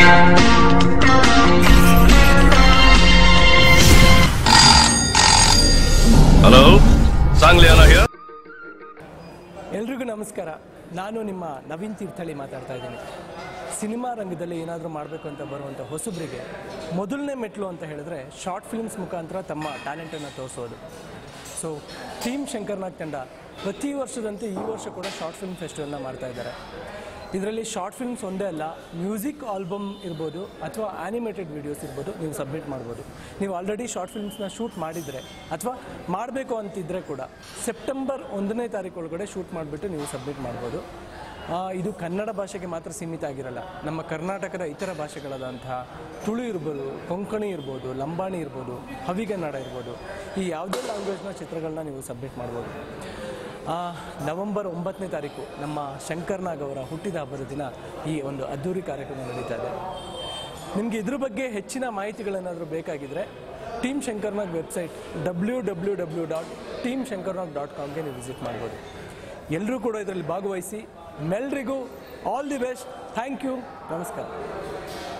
Hello, Sangliana here. ಎಲ್ರಿಗೂ ನಮಸ್ಕಾರ. ನಾನು ನಿಮ್ಮ ನವೀನ್ ತೀರ್ಥಹಳ್ಳಿ ಮಾತಾಡ್ತಾ ಇದ್ದೀನಿ. ಸಿನಿಮಾ ರಂಗದಲ್ಲಿ ಏನಾದರೂ ಮಾಡಬೇಕು ಅಂತ ಬರುವಂಥ ಹೊಸಬ್ರಿಗೆ ಮೊದಲನೇ ಮೆಟ್ಲು ಅಂತ ಹೇಳಿದ್ರೆ ಶಾರ್ಟ್ ಫಿಲ್ಮ್ಸ್ ಮುಖಾಂತರ ತಮ್ಮ ಟ್ಯಾಲೆಂಟನ್ನು ತೋರಿಸೋದು. ಸೊ ಟೀಮ್ ಶಂಕರ್ನಾಗ್ ತಂಡ ಪ್ರತಿ ವರ್ಷದಂತೆ ಈ ವರ್ಷ ಕೂಡ ಶಾರ್ಟ್ ಫಿಲ್ಮ್ ಫೆಸ್ಟಿವಲ್ನ ಮಾಡ್ತಾ ಇದ್ದಾರೆ. ಇದರಲ್ಲಿ ಶಾರ್ಟ್ ಫಿಲ್ಮ್ಸ್ ಒಂದೇ ಅಲ್ಲ, ಮ್ಯೂಸಿಕ್ ಆಲ್ಬಮ್ ಇರ್ಬೋದು ಅಥವಾ ಆ್ಯನಿಮೇಟೆಡ್ ವೀಡಿಯೋಸ್ ಇರ್ಬೋದು, ನೀವು ಸಬ್ಮಿಟ್ ಮಾಡ್ಬೋದು. ನೀವು ಆಲ್ರೆಡಿ ಶಾರ್ಟ್ ಫಿಲ್ಮ್ಸ್ನ ಶೂಟ್ ಮಾಡಿದರೆ ಅಥವಾ ಮಾಡಬೇಕು ಅಂತಿದ್ದರೆ ಕೂಡ ಸೆಪ್ಟೆಂಬರ್ 1ನೇ ತಾರೀಕು ಒಳಗಡೆ ಶೂಟ್ ಮಾಡಿಬಿಟ್ಟು ನೀವು ಸಬ್ಮಿಟ್ ಮಾಡ್ಬೋದು. ಇದು ಕನ್ನಡ ಭಾಷೆಗೆ ಮಾತ್ರ ಸೀಮಿತ ಆಗಿರಲ್ಲ. ನಮ್ಮ ಕರ್ನಾಟಕದ ಇತರ ಭಾಷೆಗಳಾದಂತಹ ತುಳು ಇರ್ಬೋದು, ಕೊಂಕಣಿ ಇರ್ಬೋದು, ಲಂಬಾಣಿ ಇರ್ಬೋದು, ಹವಿಗನ್ನಡ ಇರ್ಬೋದು, ಈ ಯಾವುದೇ ಲ್ಯಾಂಗ್ವೇಜ್ನ ಚಿತ್ರಗಳನ್ನ ನೀವು ಸಬ್ಮಿಟ್ ಮಾಡ್ಬೋದು. ನವೆಂಬರ್ 9ನೇ ತಾರೀಕು ನಮ್ಮ ಶಂಕರ್ನಾಗ್ ಅವರ ಹುಟ್ಟಿದ ಹಬ್ಬದ ದಿನ ಈ ಒಂದು ಅದ್ಧೂರಿ ಕಾರ್ಯಕ್ರಮ ನಡೀತಾ ಇದೆ. ನಿಮಗೆ ಇದ್ರ ಬಗ್ಗೆ ಹೆಚ್ಚಿನ ಮಾಹಿತಿಗಳೇನಾದರೂ ಬೇಕಾಗಿದ್ದರೆ ಟೀಮ್ ಶಂಕರ್ನಾಗ್ ವೆಬ್ಸೈಟ್ www.teamshankarnag.comಗೆ ನೀವು ವಿಸಿಟ್ ಮಾಡ್ಬೋದು. ಎಲ್ಲರೂ ಕೂಡ ಇದರಲ್ಲಿ ಭಾಗವಹಿಸಿ. ಮೆಲ್ರಿಗೂ all the best. Thank you. ನಮಸ್ಕಾರ.